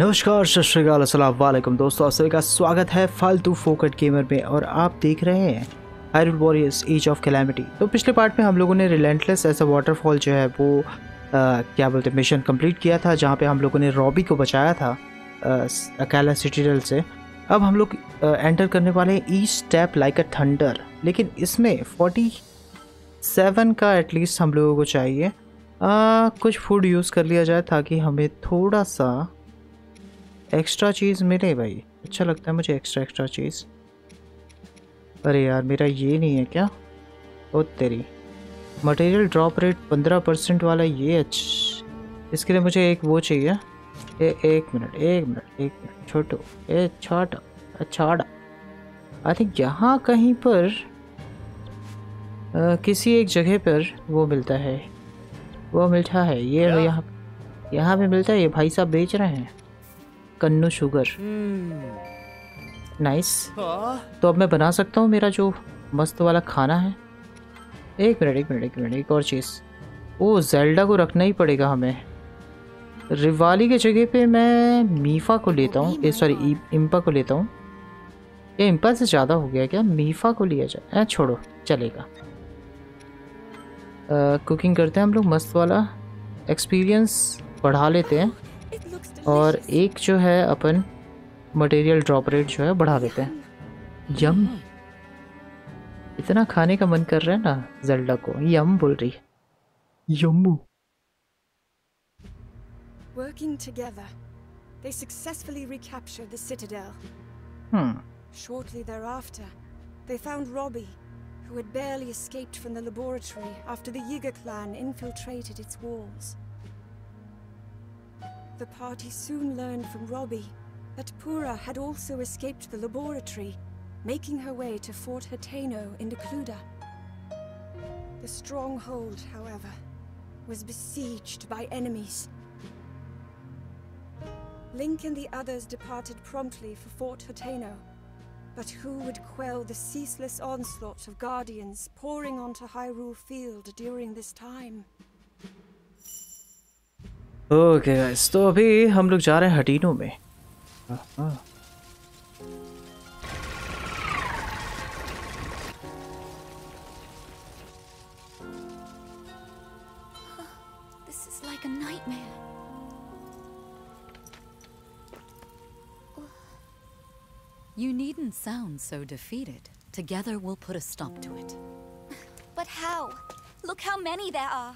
नमस्कार, सत श्री अकाल, अस्सलाम वालेकुम दोस्तों, आप सभी का स्वागत है फालतू फोकट गेमर में। और आप देख रहे हैं Hyrule warriors age of calamity. तो पिछले पार्ट में हम लोगों ने रिलेंटलेस ऐसा वाटरफॉल जो है वो क्या बोलते हैं मिशन कंप्लीट किया था, जहाँ पे हम लोगों ने रॉबी को बचाया था अकाला सिटीडल से। अब हम लोग एंटर करने वाले हैं each step like a thunder, लेकिन इसमें 47 का एटलीस्ट हम लोगों को चाहिए। कुछ फूड यूज़ कर लिया जाए ताकि हमें थोड़ा सा एक्स्ट्रा चीज़ मिले। भाई अच्छा लगता है मुझे एक्स्ट्रा चीज़। अरे यार मेरा ये नहीं है क्या? ओ तेरी, मटेरियल ड्रॉप रेट 15% वाला ये इसके लिए मुझे एक वो चाहिए। एक मिनट छोटो छोटा आई थिंक यहाँ कहीं पर किसी एक जगह पर वो मिलता है, ये यहाँ पे मिलता है। ये भाई साहब बेच रहे हैं कन्नू शुगर। नाइस। तो अब मैं बना सकता हूँ मेरा जो मस्त वाला खाना है। एक मिनट एक और चीज़। ओ ज़ेल्डा को रखना ही पड़ेगा हमें। रिवाली के जगह पे मैं मीफा को लेता हूँ, सॉरी इम्पा को लेता हूँ। ये इम्पा से ज़्यादा हो गया क्या? मीफा को लिया जाए, छोड़ो चलेगा। कुकिंग करते हैं हम लोग, मस्त वाला एक्सपीरियंस बढ़ा लेते हैं। और एक जो है अपन मटेरियल ड्रॉप रेट जो है बढ़ा देते हैं। यम, इतना खाने का मन कर रहा है ना ज़ेल्डा को, यम बोल रही है। यम्मू। Working together, they successfully recaptured the citadel. Shortly thereafter, they found Robbie, who had barely escaped from the laboratory after the Yiga clan infiltrated its walls. The party soon learned from Robbie that Pura had also escaped the laboratory, making her way to Fort Hateno in Decluda. The stronghold, however, was besieged by enemies. Link and the others departed promptly for Fort Hateno, but who would quell the ceaseless onslaught of Guardians pouring onto Hyrule Field during this time? Okay guys, तो अभी हम लोग जा रहे हैं हटीनो में। This is like a nightmare. You needn't sound so defeated. Together we'll put a stop to it. But how? Look how many there are.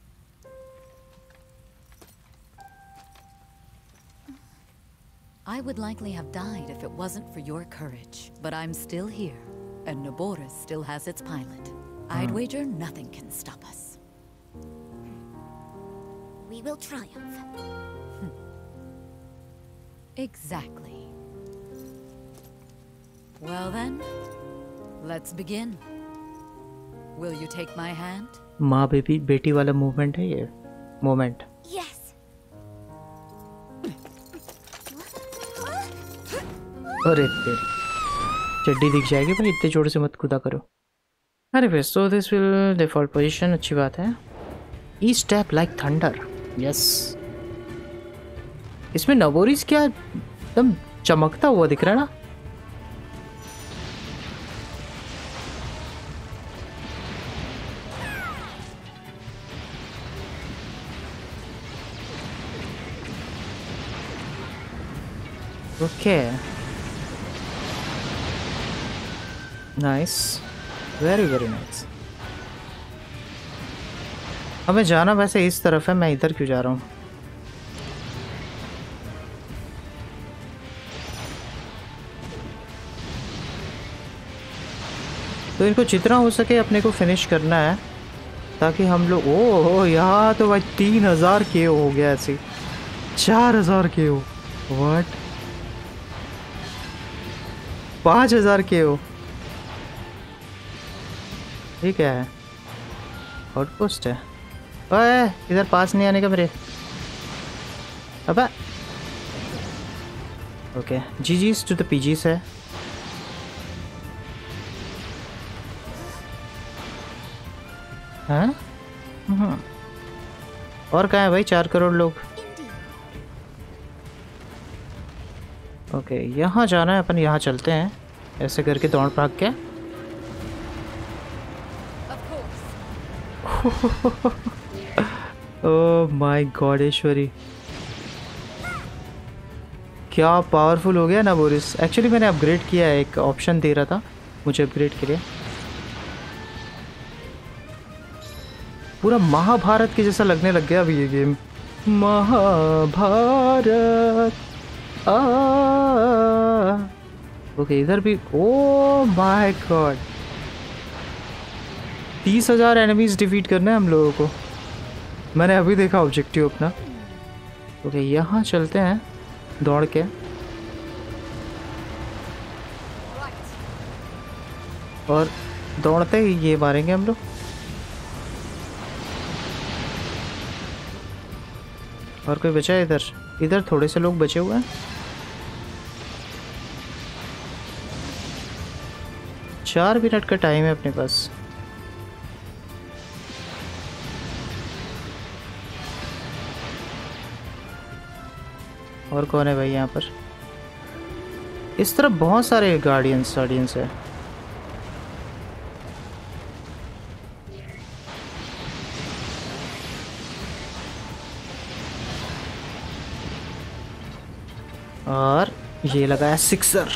I would likely have died if it wasn't for your courage. But I'm still here, and Naboris still has its pilot. I'd wager nothing can stop us. We will triumph. Exactly. Well then, let's begin. Will you take my hand? माँ बेटी वाला movement है ये moment. Yes. अरे तेरी चड्डी दिख जाएगी भाई, इतने जोर से मत कूदा करो। अरे बस, so this will default position, अच्छी बात है। Each step like thunder, yes. इसमें नबोरिस क्या एकदम चमकता हुआ दिख रहा है ना। Okay, nice, very nice. हमें जाना वैसे इस तरफ है, मैं इधर क्यों जा रहा हूँ? तो इनको जितना हो सके अपने को फिनिश करना है, ताकि हम लोग ओ यहाँ तो भाई 3000 के हो गया, ऐसे 4000 के हो, व्हाट 5000 के हो। ये क्या है? आउटपोस्ट है। ओए इधर पास नहीं आने का मेरे। अबे okay, GGs to the PGs है। हाँ और कहाँ है भाई 4 करोड़ लोग? ओके, यहाँ जाना है अपन, यहाँ चलते हैं ऐसे करके दौड़ भाग के। ओह माय गॉड ईश्वरी, क्या पावरफुल हो गया ना बोरिस। एक्चुअली मैंने अपग्रेड किया है, एक ऑप्शन दे रहा था मुझे अपग्रेड के लिए। पूरा महाभारत के जैसा लगने लग गया अभी ये गेम। महाभारत ओके, इधर भी। Oh my God, 30,000 enemies defeat करना है हम लोगों को। मैंने अभी देखा ऑब्जेक्टिव अपना। ओके, यहाँ चलते हैं दौड़ के। और दौड़ते ही ये मारेंगे हम लोग। और कोई बचा है इधर? इधर थोड़े से लोग बचे हुए हैं। 4 मिनट का टाइम है अपने पास। और कौन है भाई यहाँ पर? इस तरफ बहुत सारे गार्डियंस है। और ये लगा है 6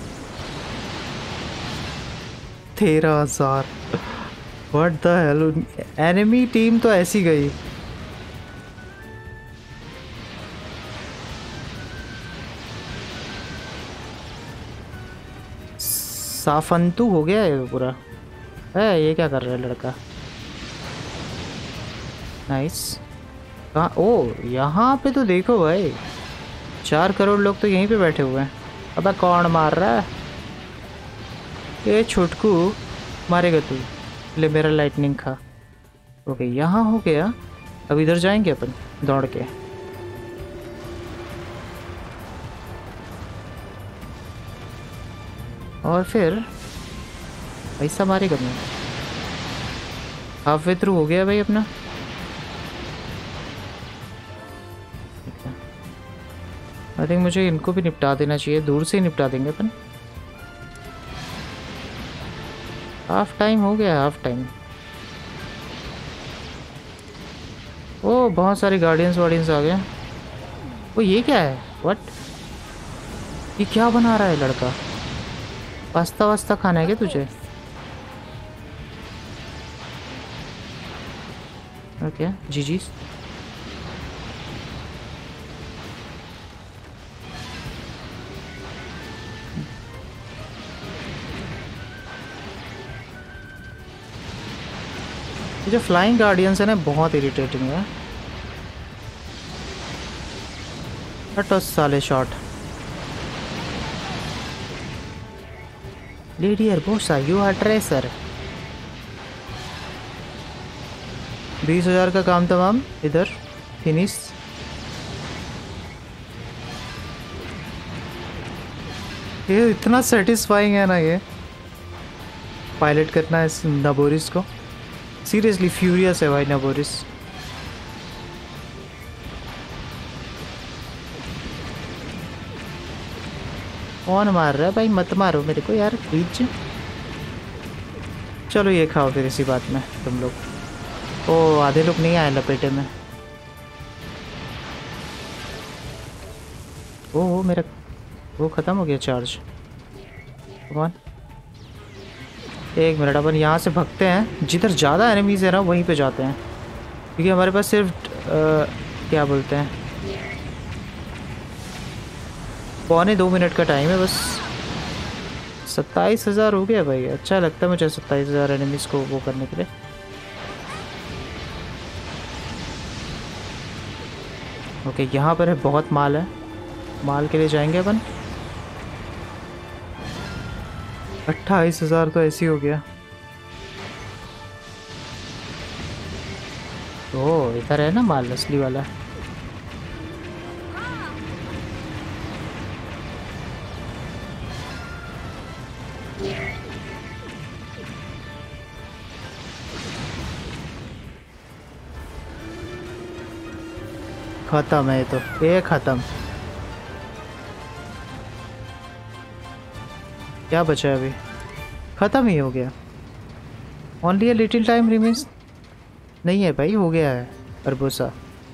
13,000। What the hell, enemy team तो ऐसी गई। साफंतु हो गया है पूरा। है ये क्या कर रहा है लड़का? नाइस। कहाँ? ओ यहाँ पे तो देखो भाई, 4 करोड़ लोग तो यहीं पे बैठे हुए हैं। अबे कौन मार रहा है? ये छोटकू मारेगा तू। ले मेरा लाइटनिंग खा। ओके, यहाँ हो गया। अब इधर जाएंगे अपन दौड़ के। और फिर ऐसा मारेगा मैं। हाफ वे थ्रू हो गया भाई अपना। आई थिंक मुझे इनको भी निपटा देना चाहिए, दूर से ही निपटा देंगे अपन। हाफ टाइम हो गया, हाफ टाइम। ओ बहुत सारे गार्डियंस आ गए। वो ये क्या है? व्हाट? ये क्या बना रहा है लड़का? पास्ता वास्ता खाना है क्या तुझे? ओके जी। ये जो फ्लाइंग गार्डियंस है ना, बहुत इरिटेटिंग है। हटो साले shot. Lady Urbosa, you are tracer. 20,000 का काम तमाम। इधर फिनिश। ये इतना सेटिस्फाइंग है ना ये पायलट करना है इस नबोरिस को। सीरियसली फ्यूरियस है भाई नबोरिस। कौन मार रहा है भाई? मत मारो मेरे को यार प्लीज। चलो ये खाओ फिर इसी बात में तुम लोग। ओ आधे लोग नहीं आए लपेटे में। ओ मेरा वो ख़त्म हो गया चार्ज। कौन? एक मिनट, अपन यहाँ से भगते हैं। जिधर ज़्यादा एनिमीज है ना वहीं पे जाते हैं, क्योंकि हमारे पास सिर्फ क्या बोलते हैं 1.25 मिनट का टाइम है बस। 27,000 हो गया भाई। अच्छा लगता है मुझे 27,000 एनिमीज को वो करने के लिए। ओके, यहाँ पर है बहुत माल है। माल के लिए जाएंगे अपन। 28,000 तो ऐसे ही हो गया। ओह इधर है ना माल असली वाला। खत्म है ये तो, ये खत्म। क्या बचा है अभी? ख़त्म ही हो गया। Only a little time remains. नहीं है भाई, हो गया है अरबोसा।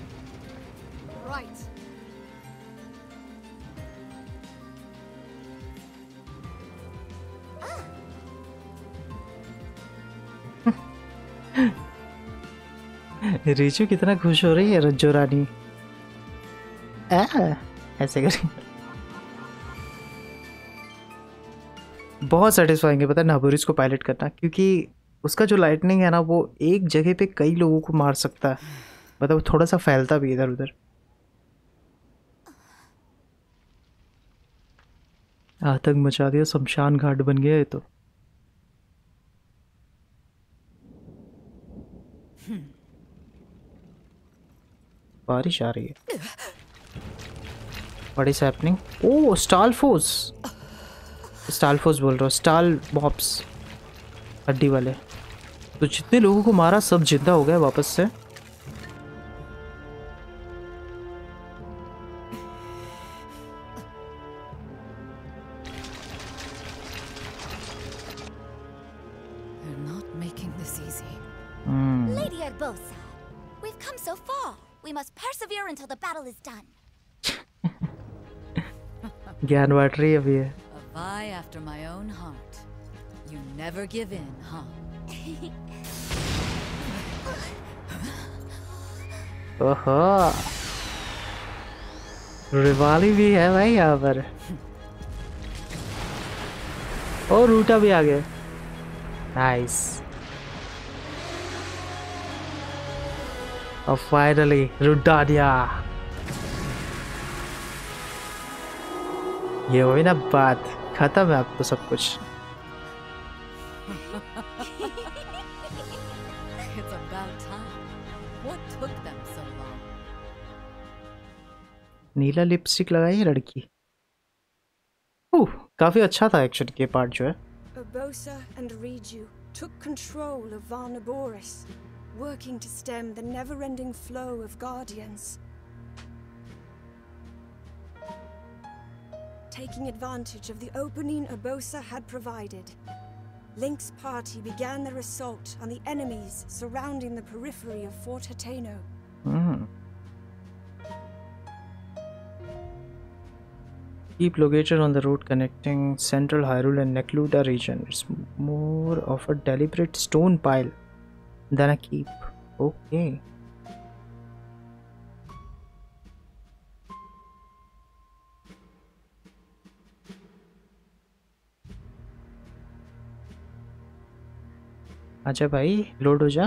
रिचू कितना खुश हो रही है रज्जो रानी। ऐसे करें बहुत सेटिस्फाइंग है पता है नबोरिस को पायलट करना, क्योंकि उसका जो लाइटनिंग है ना वो एक जगह पे कई लोगों को मार सकता है, मतलब थोड़ा सा फैलता भी इधर उधर। आतंक मचा दिया, शमशान घाट बन गया ये तो। बारिश आ रही है। What is happening? ओह स्टालफोर्स, स्टालफोर्स बोल रहा हूँ, स्टाल मॉब्स हड्डी वाले। तो जितने लोगों को मारा सब जिंदा हो गए वापस से। They're not making this easy. Lady Urbosa, we've come so far. We must persevere until the battle is done. ज्ञान बांट रही है अभी है। A vie after my own heart. You never give in, huh? ओहो, रिवाली भी है भाई यहाँ पर। और रूटा भी आ गया। नाइस। और फाइनली रुडानिया। ये हुई ना बात, खत्म है अब तो सब कुछ। It's about time. What took them so long? नीला लिपस्टिक लगाई है लड़की। काफी अच्छा था एक्चुअली ये पार्ट जो है। Urbosa and Riju took control of Varnaboris, working to stem the never-ending flow of Guardians. Taking advantage of the opening Urbosa had provided, Link's party began their assault on the enemies surrounding the periphery of Fort Hateno. Keep located on the road connecting Central Hyrule and Necluda region. It's more of a deliberate stone pile than a keep. Okay. अच्छा भाई load हो जा।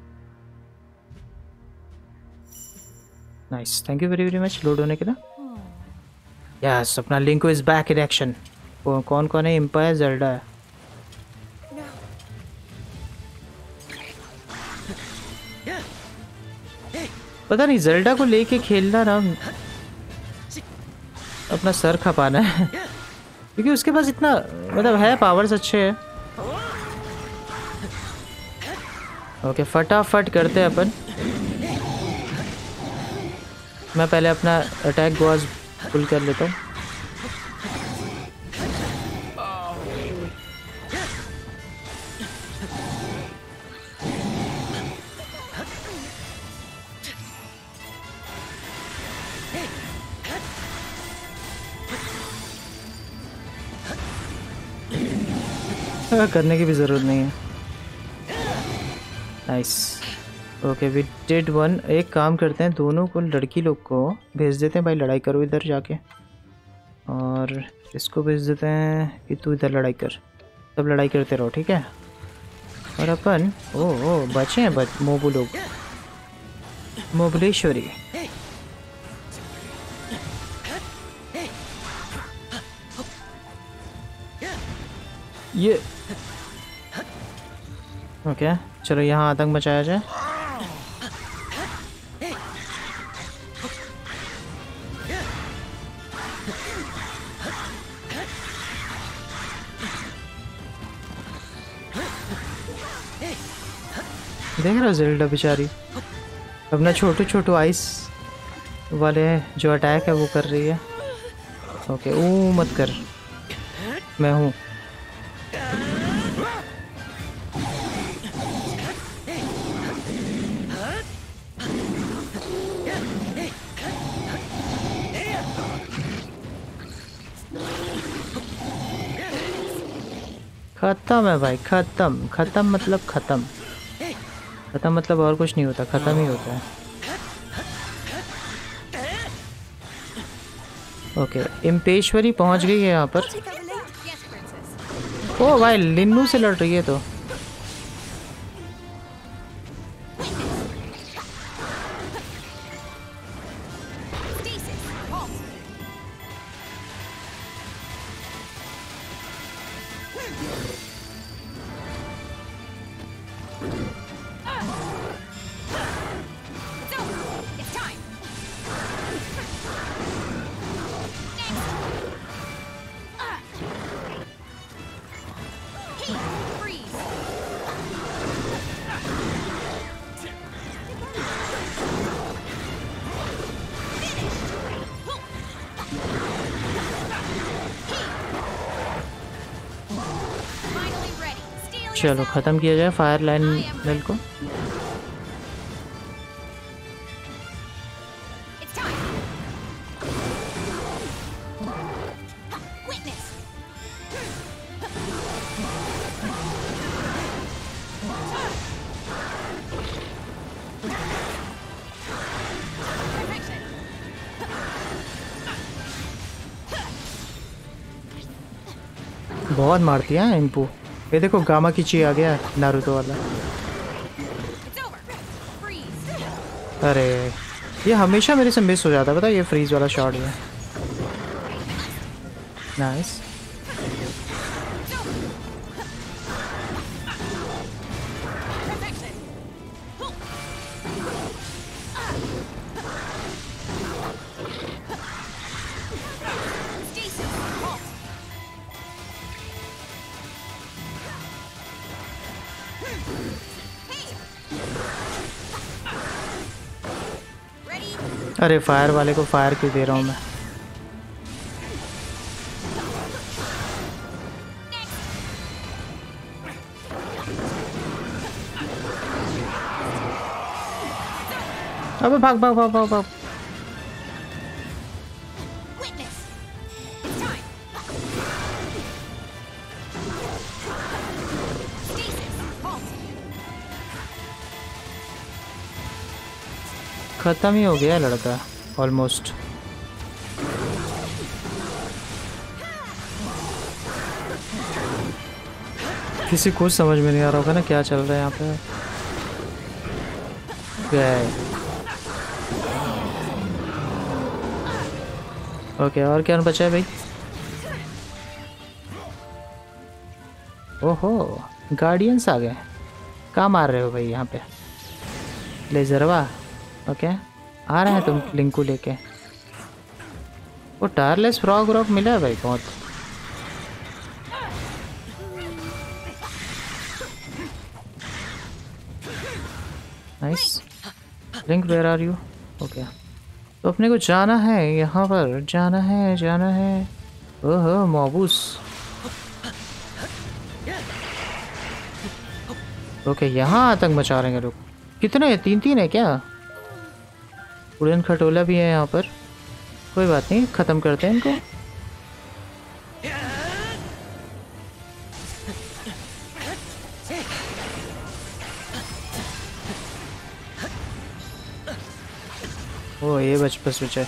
Nice, thank you very very much load होने के लिए। Yes, अपना लिंको is back in action. कौन कौन है? एम्पायर, ज़ेल्डा है। पता नहीं ज़ेल्डा को लेके खेलना ना अपना सर खपाना है क्योंकि उसके पास इतना मतलब है, पावर्स अच्छे हैं। ओके फटाफट करते हैं अपन। मैं पहले अपना अटैक गॉज फुल कर लेता हूँ। करने की भी जरूरत नहीं है। Nice, okay we did one. एक काम करते हैं, दोनों को लड़की लोग को भेज देते हैं, भाई लड़ाई करो इधर जाके, और इसको भेज देते हैं कि तू इधर लड़ाई कर। सब लड़ाई करते रहो, ठीक है। और अपन ओ बचे हैं मोबू लोग, मोबलेश्वरी। ये ओके चलो यहाँ आतंक मचाया जाए। देख रहा हो ज़ेल्डा बेचारी अपना छोटू छोटू आइस वाले जो अटैक है वो कर रही है। ओके ओ मत कर, मैं हूँ खत्म है भाई, खत्म। खत्म मतलब खत्म। खत्म मतलब और कुछ नहीं होता, खत्म ही होता है। ओके, इम्पेश्वरी पहुंच गई है यहाँ पर। ओ भाई, लिन्नू से लड़ रही है तो। चलो ख़त्म किया जाए फायर लाइन मिल को। बहुत मारती है इम्पू। ये देखो गामा किची आ गया नारुतो वाला। अरे ये हमेशा मेरे से मिस हो जाता है, पता है, ये फ्रीज वाला शॉट है। नाइस। अरे फायर वाले को फायर क्यों दे रहा हूँ मैं? अबे भाग भाग भाग भाग भाग। खत्म ही हो गया लड़का ऑलमोस्ट। किसी को समझ में नहीं आ रहा होगा ना क्या चल रहा है यहाँ पे। ओके, और क्या बचा है भाई? ओहो, गार्डियंस आ गए। कहाँ मार रहे हो भाई यहाँ पे? लेजरवा। ओके, आ रहे हैं तुम लिंकू लेके। वो टायरलेस फ्रॉग रॉक मिला है भाई बहुत। Nice. Link where are you? Okay, तो अपने को जाना है यहाँ पर, जाना है जाना है। ओहो मॉबूस। ओके, यहाँ आतंक मचा रहे हैं लोग। कितने हैं? 3-3 है क्या? उड़न खटोला भी है यहाँ पर। कोई बात नहीं, ख़त्म करते हैं इनको। ओ ये बच है।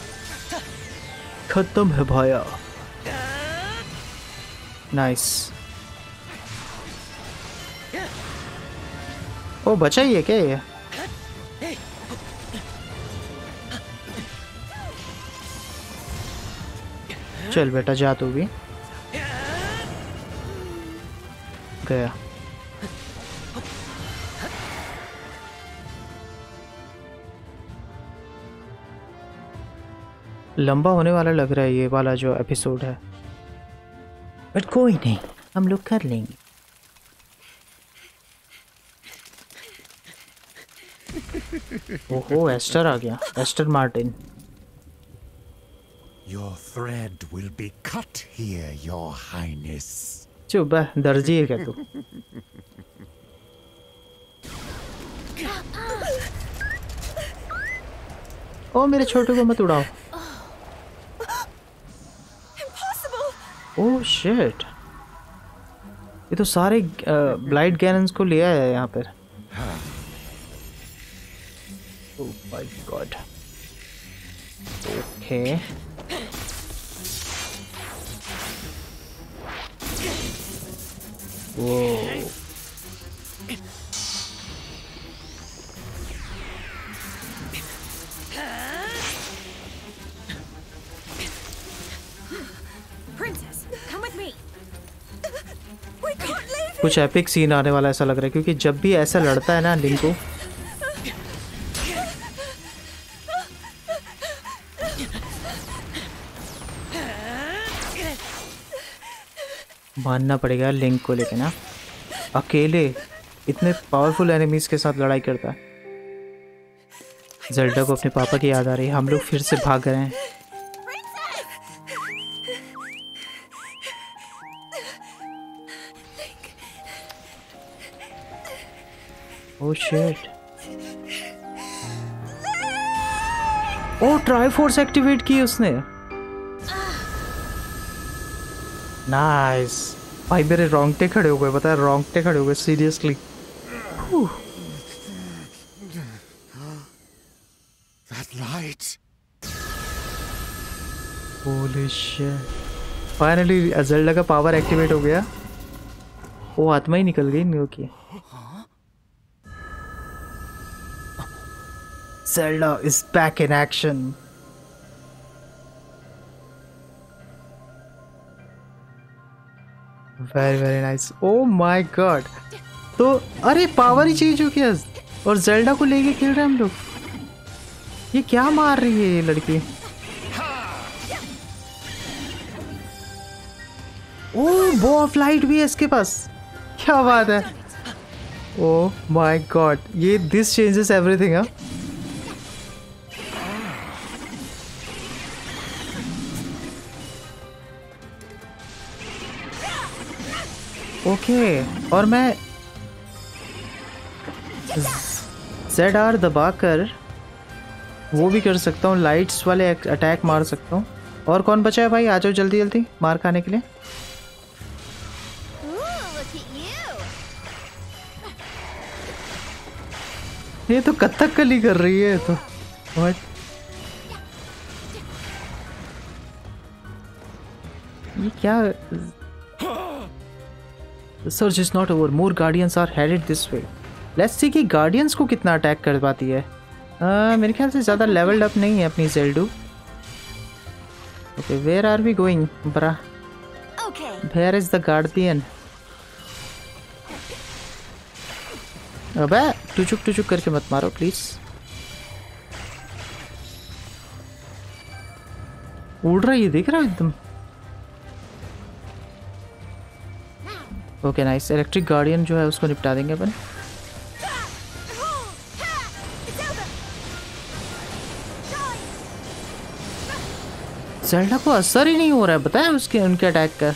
खत्म है भाया। नाइस। ओ बचा ही है क्या ये? चल बेटा जा तू भी। गया। लंबा होने वाला लग रहा है ये वाला जो एपिसोड है, बट कोई नहीं, हम लोग कर लेंगे। ओहो एस्टर आ गया, Astor Martin. Your thread will be cut here, Your Highness. चुप है, दर्जी है क्या तू? ओ मेरे छोटे को मत उड़ाओ। Oh shit. ये तो सारे ब्लाइट गैनन्स को ले आया है यहाँ पर। ओह माय गॉड। ओके वो कुछ एपिक सीन आने वाला ऐसा लग रहा है, क्योंकि जब भी ऐसा लड़ता है ना लिंको, मानना पड़ेगा लिंक को लेके ना, अकेले इतने पावरफुल एनिमीज के साथ लड़ाई करता है। ज़ेल्डा को अपने पापा की याद आ रही है। हम लोग फिर से भाग रहे हैं। ओह शिट, ओह ट्राइफोर्स एक्टिवेट की उसने। नाइस भाई, मेरे रोंगटे खड़े हो गए, पता है, रोंगटे खड़े हो गए seriously. That light. Holy shit. Finally Zelda का पावर एक्टिवेट हो गया। वो आत्मा ही निकल गई न्यू की। Zelda is back in action. Very nice. Oh my god. तो अरे पावर ही चेंज हो गया और ज़ेल्डा को लेके खेल रहे हैं हम लोग। ये क्या मार रही है ये लड़की? ओह बो ऑफ लाइट भी है इसके पास, क्या बात है। ओह माय गॉड, ये दिस चेंजेस एवरीथिंग। हाँ ओके, और मैं ZR दबाकर वो भी कर सकता हूँ, लाइट्स वाले अटैक मार सकता हूँ। और कौन बचा है भाई, आ जाओ जल्दी जल्दी मार खाने के लिए। ये तो कथकली कर रही है तो। What? ये क्या? The search is not over. More guardians are headed this way. Let's see कि guardians को कितना अटैक कर पाती है। मेरे ख्याल से ज़्यादा लेवल्ड अप नहीं है अपनी ज़ेल्डू। Okay, where are we going, bra? Where is the guardian? अबे टुचुक करके मत मारो प्लीज। उड़ रही है, देख रहा है एकदम। ओके नाइस, इलेक्ट्रिक गार्डियन जो है उसको निपटा देंगे अपन। ज़ेल्डा को असर ही नहीं हो रहा है, पता है उसके उनके अटैक का।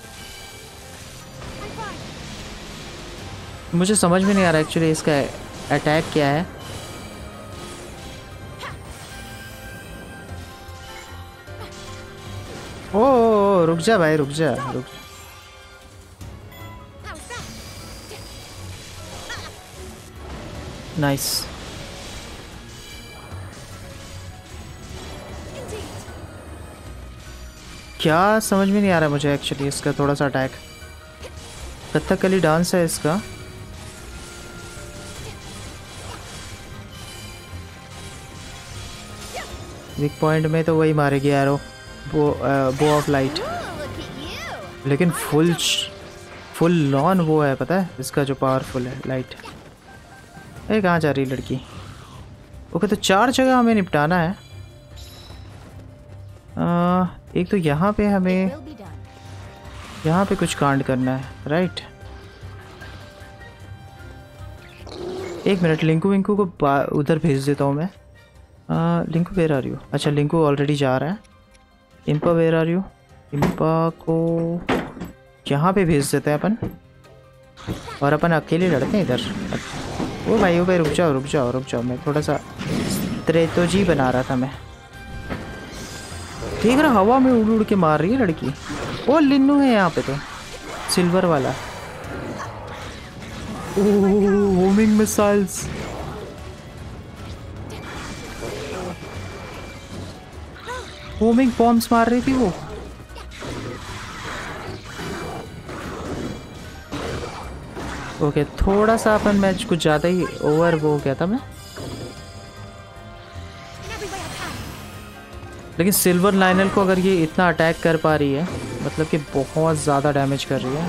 मुझे समझ में नहीं आ रहा एक्चुअली इसका अटैक क्या है। ओ रुक जा भाई, रुक जा। नाइस। क्या समझ में नहीं आ रहा मुझे एक्चुअली इसका थोड़ा सा अटैक। कथकली डांस है इसका। वीक पॉइंट में तो वही मारेगी एरो, बो ऑफ लाइट। लेकिन फुल लॉन वो है, पता है इसका जो पावरफुल है लाइट। ए कहाँ जा रही लड़की? ओके तो 4 जगह हमें निपटाना है। एक तो यहाँ पे हमें यहाँ पे कुछ कांड करना है, राइट। एक मिनट, लिंकू विंकू को उधर भेज देता हूँ मैं। लिंकू वेयर आ रही हो? अच्छा लिंकू ऑलरेडी जा रहा है। इम्पा वेयर आ रही हो? इम्पा को यहाँ पे भेज देते हैं अपन, और अपन अकेले लड़ते हैं इधर। ओ भाई रुक जाओ, मैं थोड़ा सा त्रेतोजी बना रहा था मैं। देख रहा हवा में उड़ उड़ के मार रही है लड़की। ओ लिन्नू है यहाँ पे तो, सिल्वर वाला। Homing missiles. होमिंग बॉम्ब्स मार रही थी वो। ओके थोड़ा सा अपन मैच कुछ ज़्यादा ही ओवर वो हो गया था मैं, लेकिन सिल्वर लाइनल को अगर ये इतना अटैक कर पा रही है मतलब कि बहुत ज़्यादा डैमेज कर रही है।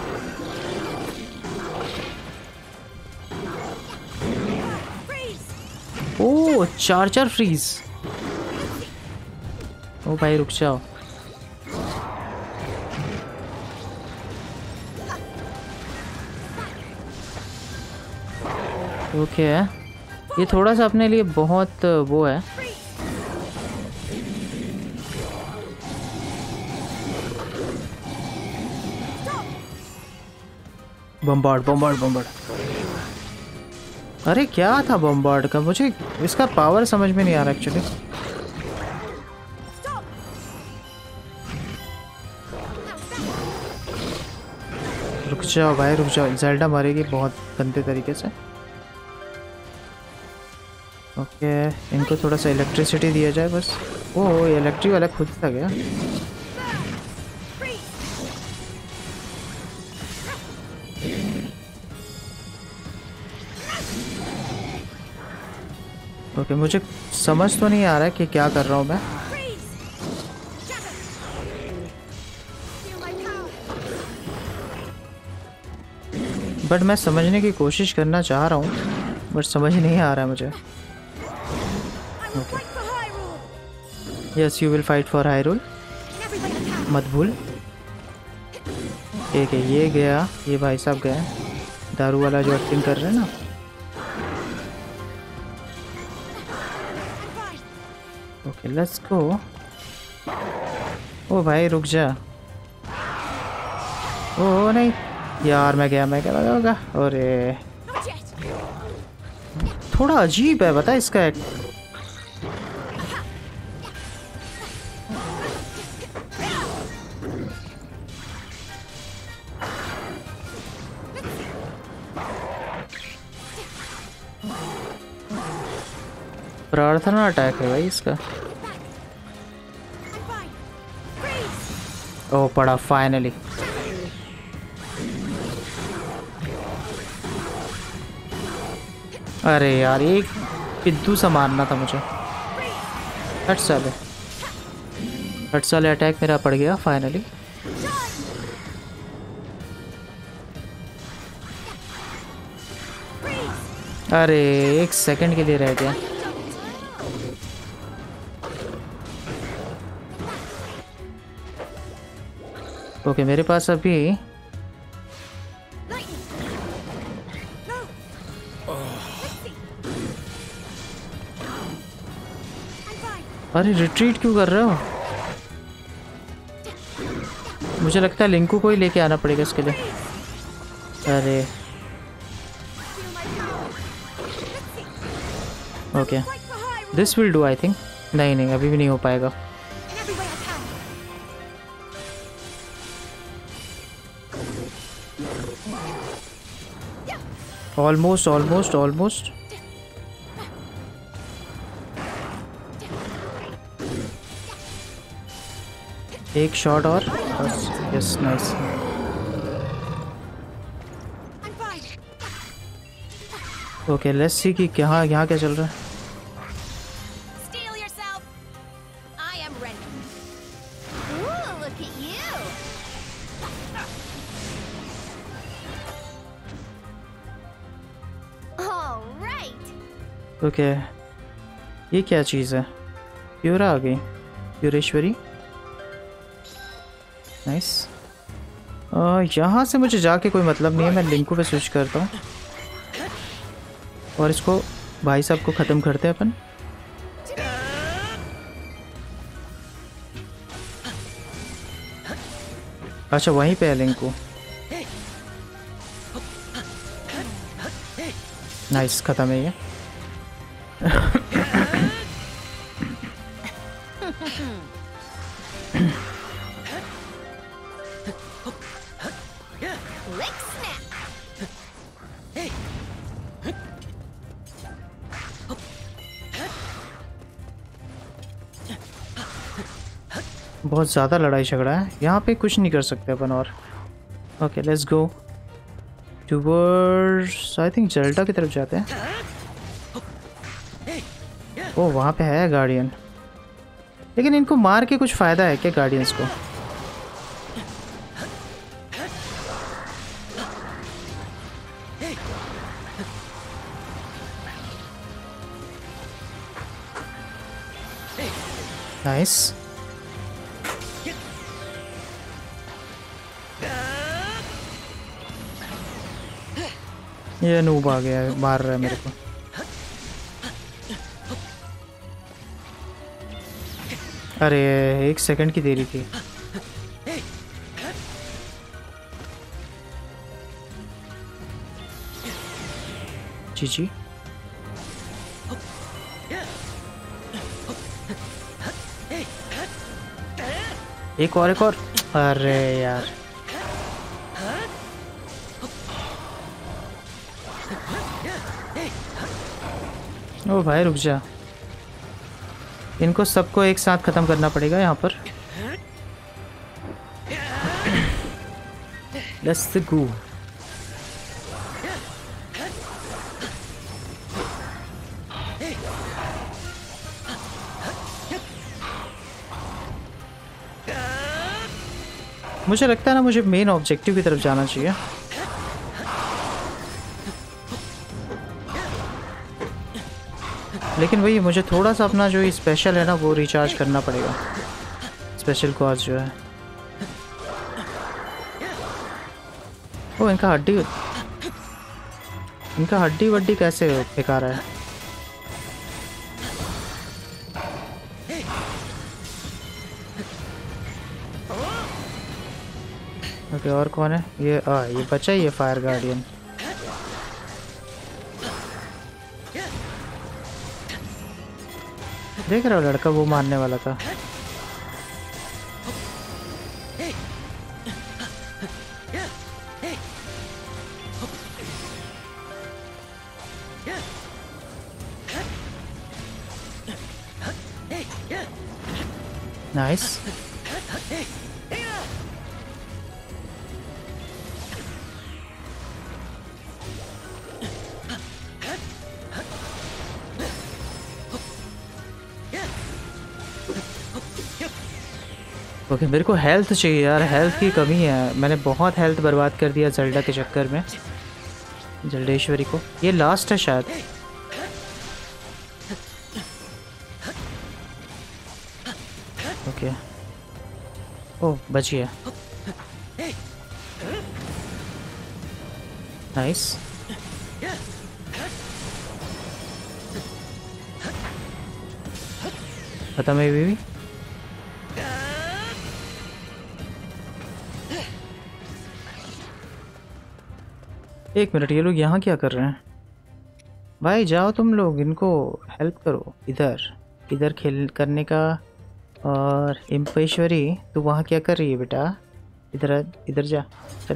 ओह 4 फ्रीज। ओ भाई रुक जाओ। ओके ये थोड़ा सा अपने लिए बहुत वो है। Bombard bombard bombard. अरे क्या था बम्बार्ड का, मुझे इसका पावर समझ में नहीं आ रहा एक्चुअली। रुक जाओ भाई रुक जाओ, ज़ेल्डा मारेगी बहुत गंदे तरीके से। ओके इनको थोड़ा सा इलेक्ट्रिसिटी दिया जाए बस। ओह इलेक्ट्रिक वाला खुद था गया। ओके मुझे समझ तो नहीं आ रहा है कि क्या कर रहा हूँ मैं। बट मैं समझने की कोशिश करना चाह रहा हूँ बट समझ नहीं आ रहा है मुझे। Okay yes you will fight for Hyrule, मत भूल। ठीक है ये गया, ये भाई साहब गए दारू वाला जो एक्टिंग कर रहे हैं ना। ओके लेट्स गो। ओ भाई रुक जा। ओ नहीं यार मैं गया होगा। अरे थोड़ा अजीब है बता इसका एक। प्रार्थना अटैक है भाई इसका। ओ पड़ा फाइनली। अरे यार एक पिद्दू सा मारना था मुझे। हट साले अटैक मेरा पड़ गया फाइनली। अरे एक सेकंड के लिए रह गया। ओके मेरे पास अभी अरे रिट्रीट क्यों कर रहे हो? मुझे लगता है लिंकू को ही लेके आना पड़ेगा इसके लिए। अरे okay this will do I think. नहीं अभी भी नहीं हो पाएगा। ऑलमोस्ट एक शॉट और बस। Yes nice. Okay let's see कि यहाँ क्या चल रहा है। ओके ये क्या चीज़ है? प्यूरा आ गई, प्यूरेश्वरी। नाइस। यहाँ से मुझे जाके कोई मतलब नहीं है, मैं लिंकू पे स्विच करता हूँ और इसको भाई साहब को ख़त्म करते हैं अपन। अच्छा वहीं पे है लिंकू। नाइस ख़त्म है ये। बहुत ज़्यादा लड़ाई झगड़ा है यहाँ पे, कुछ नहीं कर सकते अपन और। Okay let's go towards, I think Zelda की तरफ जाते हैं। ओ वहाँ पे है गार्डियन, लेकिन इनको मार के कुछ फ़ायदा है क्या गार्डियंस को? नाइस। ये नूब आ गया है, मार रहा है मेरे को। अरे 1 सेकंड की देरी थी। जी जी एक और। अरे यार ओ भाई रुक जा, इनको सबको एक साथ खत्म करना पड़ेगा यहाँ पर। Let's go. मुझे लगता है ना मुझे मेन ऑब्जेक्टिव की तरफ जाना चाहिए। लेकिन वही मुझे थोड़ा सा अपना जो स्पेशल है ना वो रिचार्ज करना पड़ेगा, स्पेशल कॉज जो है। ओ इनका हड्डी वड्डी कैसे फेंका रहा है? ओके और कौन है ये? ये बचा ही है फायर गार्डियन। देख रहा हो लड़का वो मारने वाला था। नाइस। ओके मेरे को हेल्थ चाहिए यार, हेल्थ की कमी है। मैंने बहुत हेल्थ बर्बाद कर दिया जेल्डा के चक्कर में, जल्डेश्वरी को। ये लास्ट है शायद। ओके ओह बच गया। नाइस। खत्म है भी। एक मिनट, ये लोग यहाँ क्या कर रहे हैं? भाई जाओ तुम लोग, इनको हेल्प करो। इधर खेल करने का। और इम्पेश्वरी तू वहाँ क्या कर रही है बेटा? इधर जा चल।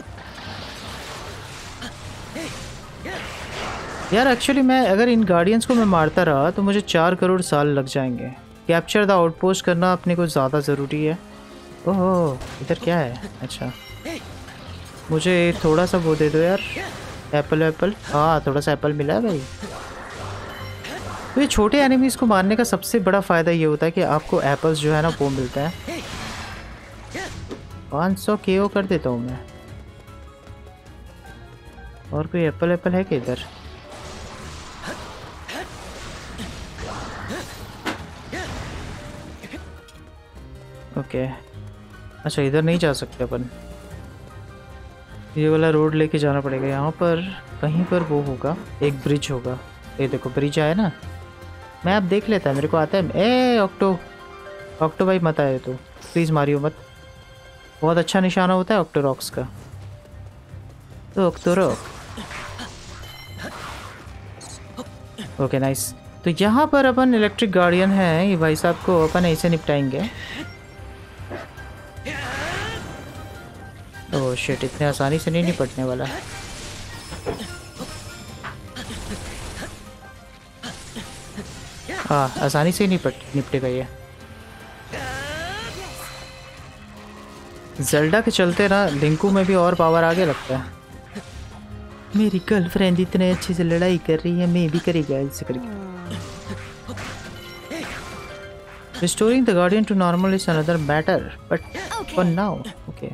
यार एक्चुअली मैं अगर इन गार्डियंस को मैं मारता रहा तो मुझे 4 करोड़ साल लग जाएंगे। कैप्चर द आउटपोस्ट करना अपने को ज़्यादा ज़रूरी है। ओह इधर क्या है? अच्छा मुझे थोड़ा सा वो दे दो यार, एप्पल। हाँ थोड़ा सा एप्पल मिला है भाई। तो ये छोटे एनिमीज को मारने का सबसे बड़ा फ़ायदा ये होता है कि आपको एप्पल्स जो है ना वो मिलता है। 500 KO कर देता हूँ मैं। और कोई एप्पल है क्या इधर? ओके अच्छा इधर नहीं जा सकते अपन, ये वाला रोड लेके जाना पड़ेगा। यहाँ पर कहीं पर वो होगा, एक ब्रिज होगा। ये देखो ब्रिज आया ना, मैप देख लेता है, मेरे को आता है। ए ऑक्टो भाई मत आए तो प्लीज़ मारियो मत। बहुत अच्छा निशाना होता है ऑक्टोरॉक्स का। तो ऑक्टोरॉक ओके नाइस। तो यहाँ पर अपन इलेक्ट्रिक गार्डियन है, ये भाई साहब को अपन ऐसे निपटाएंगे। ओह शिट, इतने आसानी से नहीं निपटने वाला। हाँ आसानी से ही निपटेगा ये। ज़ेल्डा के चलते ना लिंकू में भी और पावर आगे लगता है। मेरी गर्लफ्रेंड इतने अच्छे से लड़ाई कर रही है, मैं भी करेगा ऐसे करके। Restoring the guardian to normal is another matter, but for now, okay.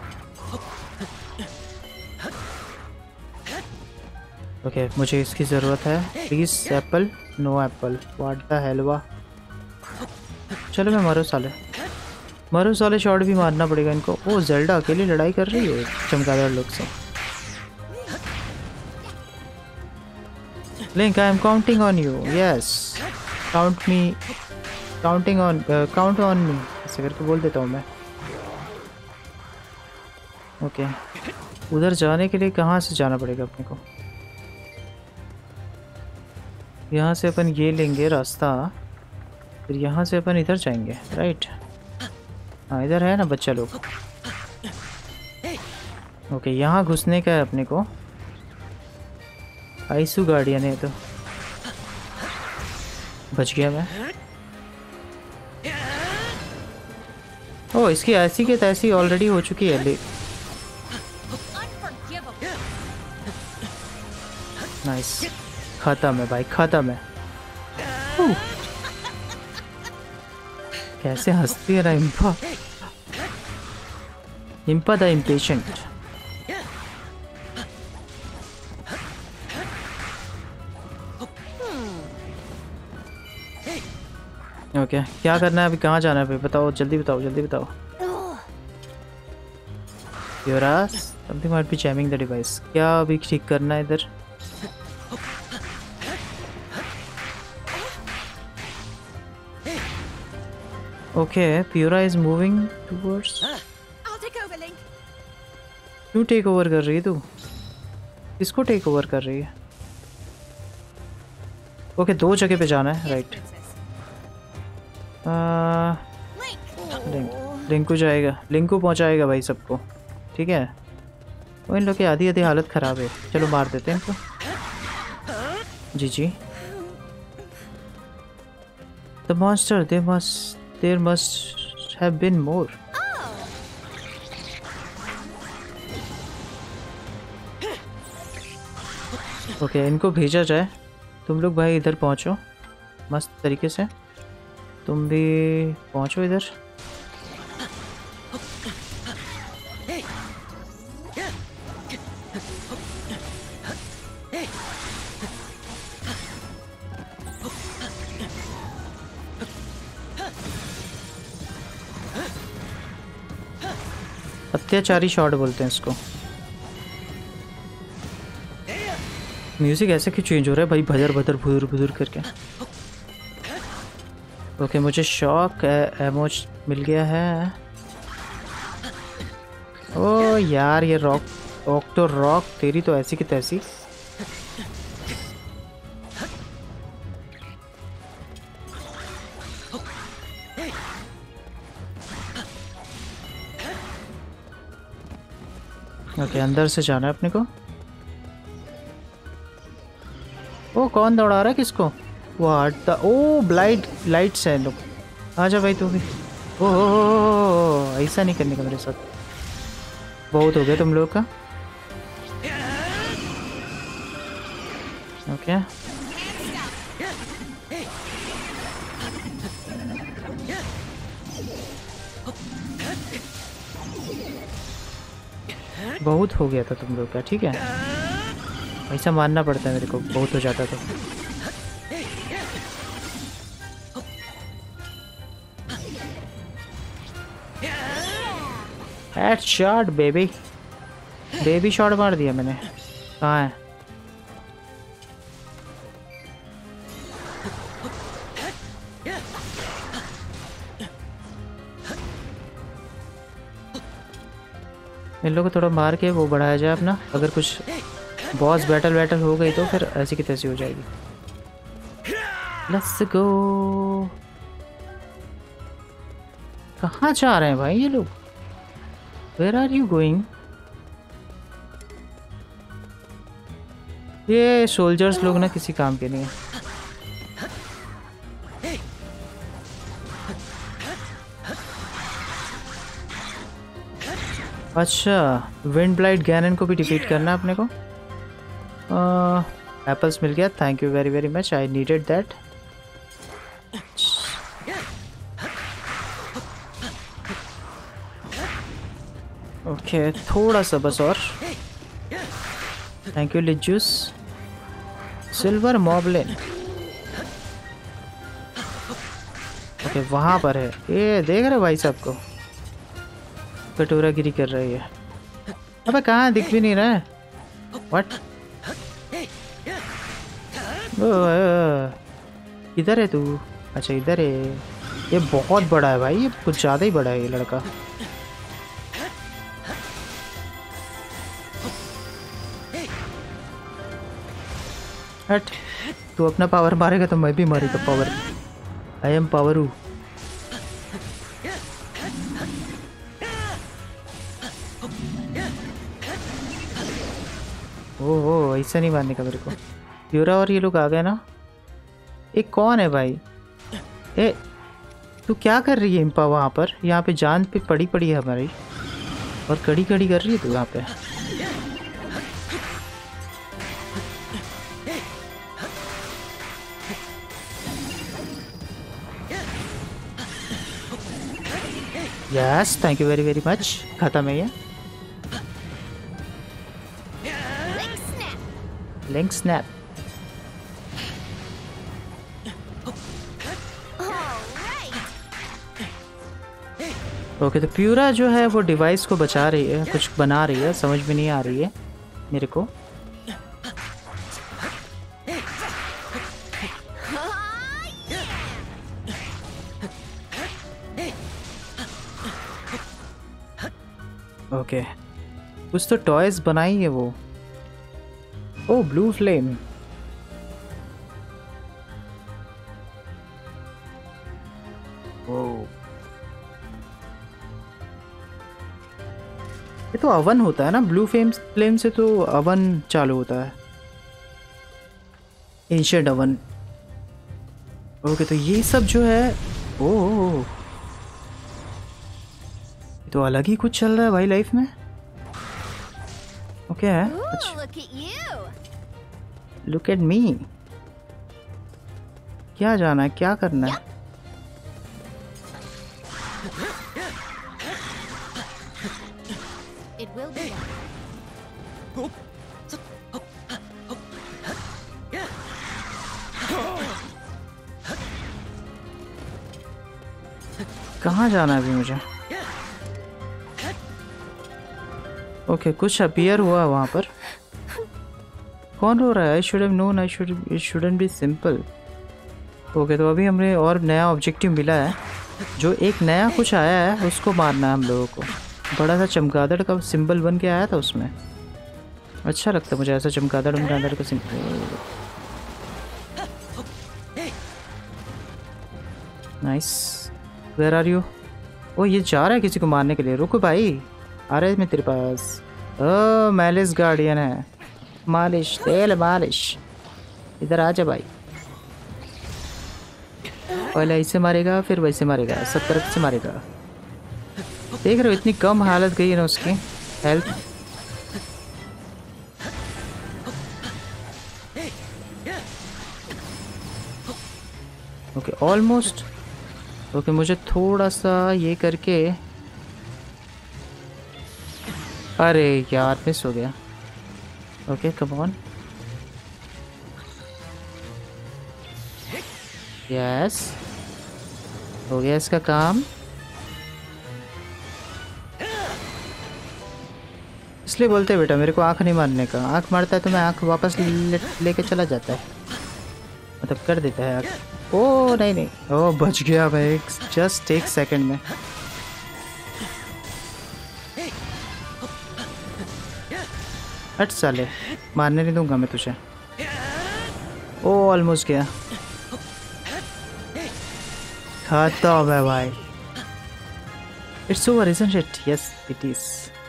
Okay, मुझे इसकी ज़रूरत है। Please apple, no apple. What the hell हुआ? चलो मैं मारो साले शॉट भी मारना पड़ेगा इनको। वो ज़ेल्डा अकेली लड़ाई कर रही है चमगादड़ लोग से। Link, I am counting on you. Yes, count on me. ऐसे करके बोल देता हूँ मैं। ओके, उधर जाने के लिए कहाँ से जाना पड़ेगा अपने को? यहाँ से अपन ये लेंगे रास्ता, फिर यहाँ से अपन इधर जाएंगे, राइट? हाँ, इधर है ना बच्चा लोग। ओके, यहाँ घुसने का है अपने को। आइसू गार्डियन है तो बच गया मैं। ओ, इसकी ऐसी की तैसी ऑलरेडी हो चुकी है। नाइस, खत्म है भाई, खत्म है। कैसे हंसती है ना इम्पा द इम्पेशेंट। ओके, क्या करना है अभी, कहाँ जाना है भाई? बताओ, जल्दी बताओ, जल्दी बताओ। योरास, something might be jamming the device। क्या अभी ठीक करना है इधर? Okay, Purah is moving towards. क्यों टेक ओवर कर रही है तू? किसको टेक ओवर कर रही है? ओके, दो जगह पे जाना है, राइट? लिंकू जाएगा, लिंकू पहुंचाएगा भाई सबको, ठीक है? वो इन लोग की आधी हालत ख़राब है। चलो मार देते हैं इनको। जी The monster, there must have been more। Okay, इनको भेजा जाए। तुम लोग भाई इधर पहुंचो मस्त तरीके से, तुम भी पहुंचो इधर। अत्याचारी शॉट बोलते हैं इसको। म्यूजिक ऐसे क्यों चेंज हो रहा है भाई, भदर भदर भुदर भुदर करके? ओके, मुझे शॉक एमोज मिल गया है। ओ यार, ये रॉक ऑक्टो रॉक तेरी तो ऐसी की तैसी। ओके, अंदर से जाना है अपने को। ओ, कौन दौड़ा रहा है किसको? वो हटता। ओ, लाइट्स है लोग। आजा भाई तू भी। ओ, ऐसा नहीं करने का मेरे साथ, बहुत हो गया तुम लोग का। ओके, बहुत हो गया था तुम लोग का, ठीक है? ऐसा मानना पड़ता है मेरे को, बहुत हो जाता तो। हेडशॉट बेबी, बेबी शॉट मार दिया मैंने। कहाँ है? इन लोगों को थोड़ा मार के वो बढ़ाया जाए अपना। अगर कुछ बॉस बैटल हो गई तो फिर ऐसी की तैसी हो जाएगी। Let's go. कहाँ जा रहे हैं भाई ये लोग? Where are you going? ये सोल्जर्स लोग ना किसी काम के नहीं है। अच्छा, विंड ब्लाइट गैनन को भी डिफीट करना है अपने को। एप्पल्स मिल गया, thank you very very much, I needed that. Okay, थोड़ा सा बस और। थैंक यू लिजूस। सिल्वर मॉबलिन, ओके वहाँ पर है ये, देख रहे भाई साहब को कटोरागिरी कर रही है। अबे कहाँ, दिख भी नहीं रहा है। व्हाट, इधर है तू? अच्छा इधर है। ये बहुत बड़ा है भाई, ये कुछ ज़्यादा ही बड़ा है ये लड़का। हट, तू अपना पावर मारेगा तो मैं भी मारेगा पावर। I am पावरू। ओह, ऐसा नहीं मारने का मेरे को। प्यूरा और ये लोग आ गए ना। एक कौन है भाई? ए, तू क्या कर रही है इम्पा वहाँ पर? यहाँ पे जान पे पड़ी पड़ी है हमारी, और कड़ी कड़ी कर रही है तू यहाँ पे। Yes, thank you very very much. खत्म है ये। Link snap. ओके, तो प्यूरा जो है वो डिवाइस को बचा रही है, कुछ बना रही है, समझ में नहीं आ रही है मेरे को। ओके, कुछ तो टॉयज बनाई है वो। ओ, ब्लू फ्लेम। ओ, ये तो अवन होता है ना, ब्लू फ्लेम से तो अवन चालू होता है, एंशिएंट अवन। ओके, तो ये सब जो है, ओ तो अलग ही कुछ चल रहा है भाई लाइफ में। ओके है। अच्छा, लुक एट मी। क्या जाना है, क्या करना है? कहाँ जाना है अभी मुझे? ओके, कुछ अपीयर हुआ वहाँ पर। कौन रो रहा है? I should have known, I should, it shouldn't be simple. Okay, तो अभी हमें और नया ऑब्जेक्टिव मिला है, जो एक नया कुछ आया है उसको मारना है हम लोगों को। बड़ा सा चमगादड़ का सिंबल बन के आया था उसमें। अच्छा लगता है मुझे ऐसा चमगादड़ का symbol. Nice, where are you? Oh, ये जा रहा है किसी को मारने के लिए। रुको भाई, आ रहे मैं तेरे पास। ओ, मैलिस गार्डियन है। मालिश, तेल मालिश। इधर आ जा भाई। पहले ऐसे मारेगा, फिर वैसे मारेगा, सब तरफ से मारेगा। देख रहे हो इतनी कम हालत गई है ना उसकी हेल्थ। Okay, almost. ओके, मुझे थोड़ा सा ये करके, अरे यार मिस हो गया। Okay, come on. यस, हो गया इसका काम। इसलिए बोलते हैं बेटा मेरे को आंख नहीं मारने का। आंख मारता है तो मैं आंख वापस लेके चला जाता है, मतलब कर देता है आंख। ओ नहीं नहीं, ओ बच गया भाई, जस्ट एक सेकंड में। हट साले, मारने नहीं दूंगा मैं तुझे। ओ, ऑलमोस्ट गया। खत्म है भाई। It's over, isn't it? Yes it is.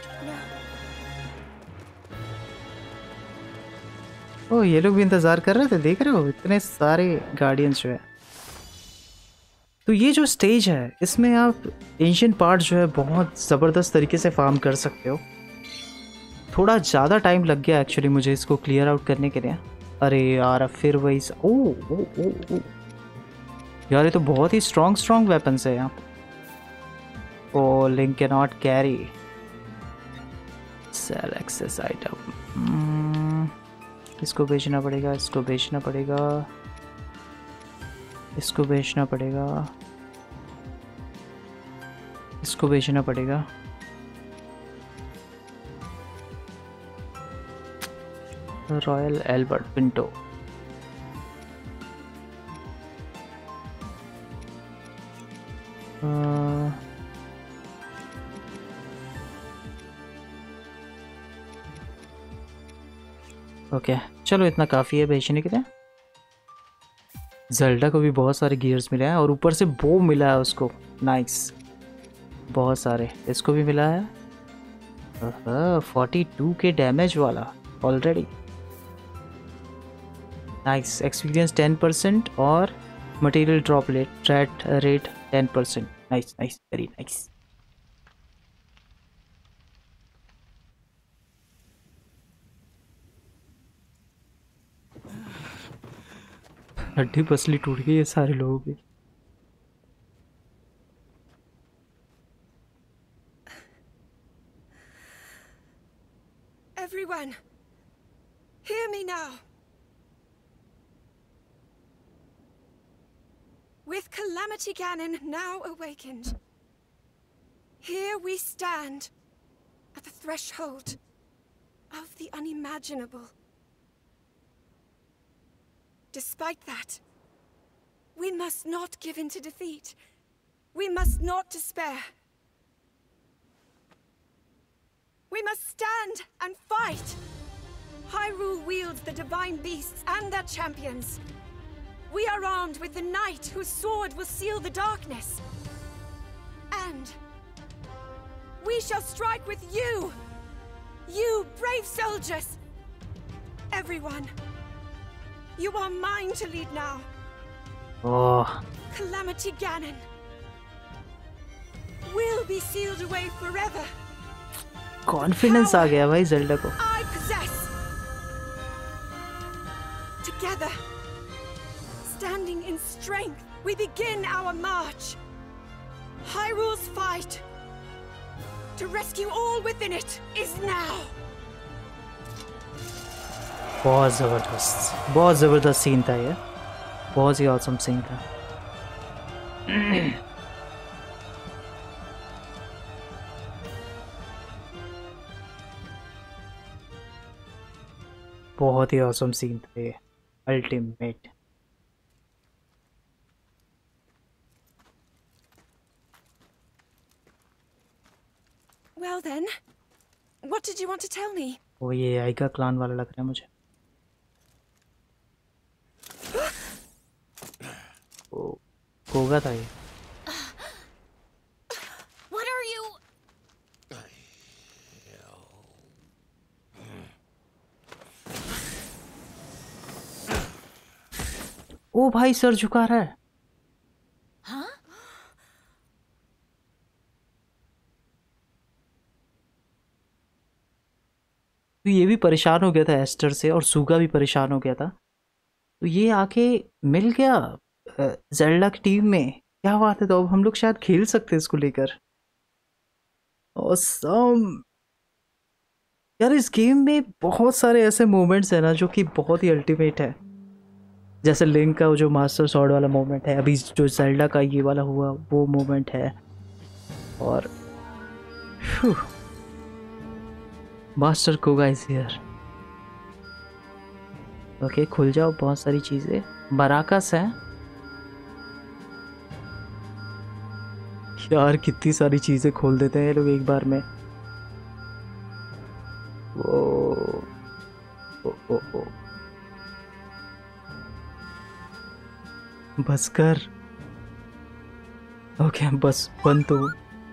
Oh, ये लोग भी इंतजार कर रहे थे, देख रहे हो इतने सारे गार्डियंस जो है। तो ये जो स्टेज है इसमें आप एंशिएंट पार्ट जो है बहुत ज़बरदस्त तरीके से फार्म कर सकते हो। थोड़ा ज़्यादा टाइम लग गया एक्चुअली मुझे इसको क्लियर आउट करने के लिए। अरे यार फिर वही ओ ओ ओ ओ यार, ये तो बहुत ही स्ट्रॉन्ग वेपन्स है यहाँ। Oh Link cannot carry sell excess item. इसको बेचना पड़ेगा, इसको बेचना पड़ेगा, इसको बेचना पड़ेगा, इसको बेचना पड़ेगा। Royal Albert Pinto. ओके चलो इतना काफ़ी है बेचने के लिए। ज़ेल्डा को भी बहुत सारे गियर्स मिले हैं और ऊपर से बो मिला है उसको। नाइस, बहुत सारे। इसको भी मिला है 42 के डैमेज वाला ऑलरेडी। नाइस, एक्सपीरियंस 10% और material drop rate 10%। Nice nice, very nice. हड्डी पसली टूट गई है सारे लोगों की। Everyone, hear me now. With Calamity Ganon now awakened, here we stand at the threshold of the unimaginable. Despite that, we must not give in to defeat. We must not despair. We must stand and fight. Hyrule wields the divine beasts and their champions. We are armed with the knight whose sword will seal the darkness. And we shall strike with you, you brave soldiers. Everyone, you are mine to lead now. Oh. Calamity Ganon will be sealed away forever. Confidence आ गया भाई Zelda को। I possess. Together, standing in strength, we begin our march. Hyrule's fight to rescue all within it is now. बहुत ज़बरदस्त scene था ये, बहुत ही awesome scene था। बहुत ही ऑसम सीन था ये, ultimate. Well then, what did you want to tell me? वो ये आइका क्लान वाला लग रहा है मुझे। कोगा था ये। What are you? ओ भाई सर झुका रहा है। Huh? तो ये भी परेशान हो गया था एस्टर से और सूगा भी परेशान हो गया था। तो ये आके मिल गया ज़ेल्डा की टीम में। क्या बात है, तो अब हम लोग शायद खेल सकते हैं इसको लेकर। ऑसम यार, इस गेम में बहुत सारे ऐसे मोमेंट्स हैं ना जो कि बहुत ही अल्टीमेट है। जैसे लिंक का जो मास्टर स्वॉर्ड वाला मोमेंट है, अभी जो ज़ेल्डा का ये वाला हुआ वो मोमेंट है। और master Kohga is here. Okay खुल जाओ, बहुत सारी चीज़ें मराकस हैं यार, कितनी सारी चीज़ें खोल देते हैं ये लोग एक बार में। ओ बस कर। ओके बस बंद तो।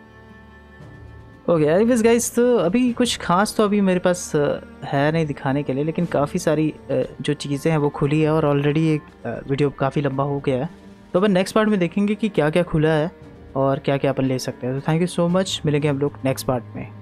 ओके एनीवेज गाइस, तो अभी कुछ खास तो अभी मेरे पास है नहीं दिखाने के लिए, लेकिन काफ़ी सारी जो चीज़ें हैं वो खुली है और ऑलरेडी एक वीडियो काफ़ी लंबा हो गया है। तो अपन नेक्स्ट पार्ट में देखेंगे कि क्या क्या खुला है और क्या क्या अपन ले सकते हैं। तो थैंक यू सो मच, मिलेंगे हम लोग नेक्स्ट पार्ट में।